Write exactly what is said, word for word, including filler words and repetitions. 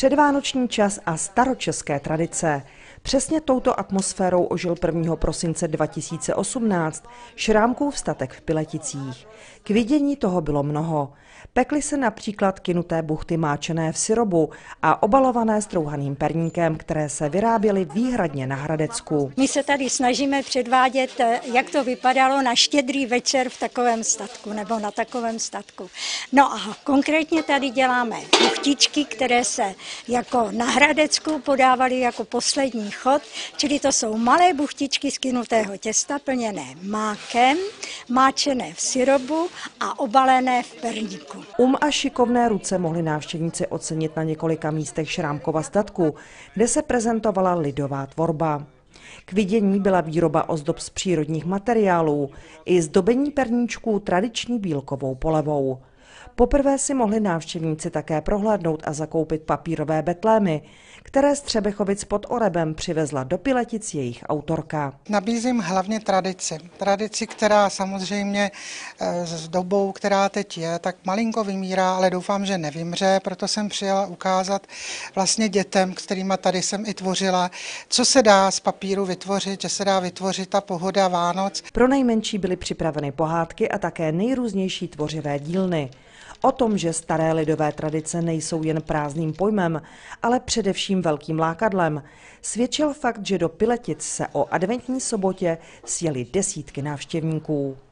Předvánoční čas a staročeské tradice. Přesně touto atmosférou ožil prvního prosince dva tisíce osmnáct Šrámkův statek v Pileticích. K vidění toho bylo mnoho. Pekly se například kynuté buchty máčené v syrobu a obalované strouhaným perníkem, které se vyráběly výhradně na Hradecku. My se tady snažíme předvádět, jak to vypadalo na štědrý večer v takovém statku nebo na takovém statku. No a konkrétně tady děláme buchtičky, které se jako na Hradecku podávaly jako poslední chod, čili to jsou malé buchtičky z kynutého těsta plněné mákem, máčené v syrobu a obalené v perníku. Um a šikovné ruce mohli návštěvníci ocenit na několika místech Šrámkova statku, kde se prezentovala lidová tvorba. K vidění byla výroba ozdob z přírodních materiálů i zdobení perníčků tradiční bílkovou polevou. Poprvé si mohli návštěvníci také prohlédnout a zakoupit papírové betlémy, které z Třebechovic pod Orebem přivezla do Piletic jejich autorka. Nabízím hlavně tradici. Tradici, která samozřejmě s dobou, která teď je, tak malinko vymírá, ale doufám, že nevymře, proto jsem přijela ukázat vlastně dětem, kterýma tady jsem i tvořila, co se dá z papíru vytvořit, že se dá vytvořit ta pohoda Vánoc. Pro nejmenší byly připraveny pohádky a také nejrůznější tvořivé dílny. O tom, že staré lidové tradice nejsou jen prázdným pojmem, ale především velkým lákadlem, svědčil fakt, že do Piletic se o adventní sobotě sjeli desítky návštěvníků.